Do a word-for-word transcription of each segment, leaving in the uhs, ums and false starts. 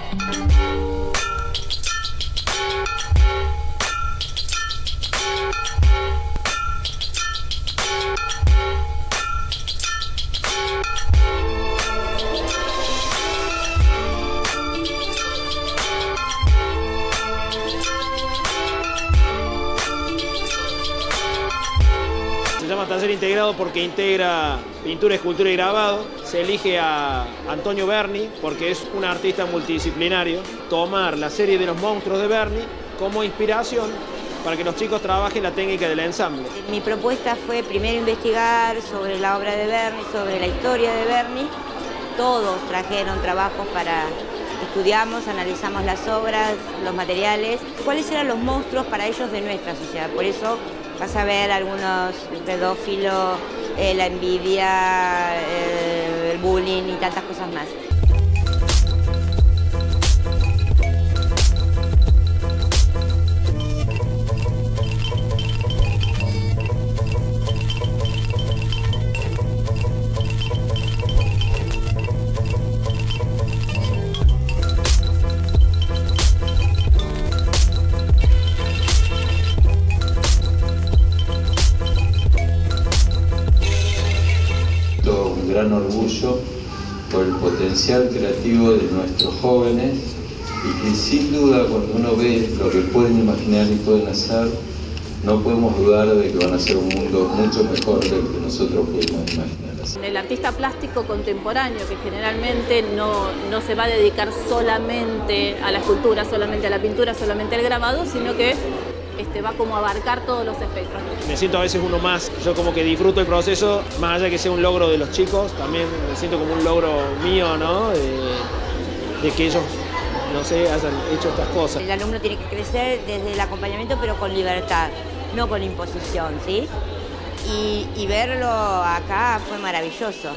Se llama taller integrado porque integra pintura, escultura y grabado. Se elige a Antonio Berni porque es un artista multidisciplinario. Tomar la serie de los monstruos de Berni como inspiración para que los chicos trabajen la técnica del ensamble. Mi propuesta fue primero investigar sobre la obra de Berni, sobre la historia de Berni. Todos trajeron trabajos para... Estudiamos, analizamos las obras, los materiales, cuáles eran los monstruos para ellos de nuestra sociedad. Por eso vas a ver algunos pedófilos, eh, la envidia, eh, el bullying y tantas cosas más. Un gran orgullo por el potencial creativo de nuestros jóvenes y que sin duda cuando uno ve lo que pueden imaginar y pueden hacer, no podemos dudar de que van a ser un mundo mucho mejor del que nosotros pudimos imaginar. El artista plástico contemporáneo, que generalmente no, no se va a dedicar solamente a la escultura, solamente a la pintura, solamente al grabado, sino que Este, va como a abarcar todos los espectros. Me siento a veces uno más, yo como que disfruto el proceso, más allá de que sea un logro de los chicos, también me siento como un logro mío, ¿no? De, de que ellos, no sé, hayan hecho estas cosas. El alumno tiene que crecer desde el acompañamiento, pero con libertad, no con imposición, ¿sí? Y, y verlo acá fue maravilloso.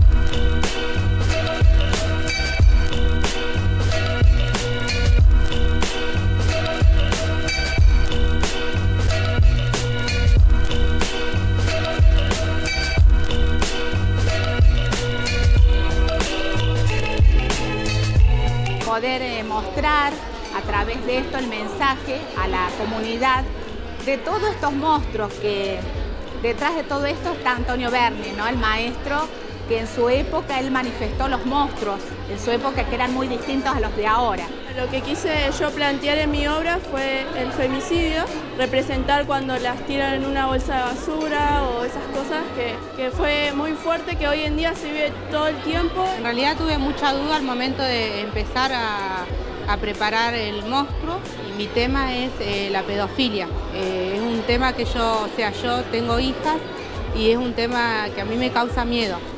Poder eh, mostrar a través de esto el mensaje a la comunidad de todos estos monstruos que detrás de todo esto está Antonio Berni, ¿no? El maestro que en su época él manifestó los monstruos, en su época que eran muy distintos a los de ahora. Lo que quise yo plantear en mi obra fue el femicidio, representar cuando las tiran en una bolsa de basura o esas cosas que, que fue muy fuerte, que hoy en día se vive todo el tiempo. En realidad tuve mucha duda al momento de empezar a, a preparar el monstruo y mi tema es eh, la pedofilia. Eh, es un tema que yo, o sea, yo tengo hijas y es un tema que a mí me causa miedo.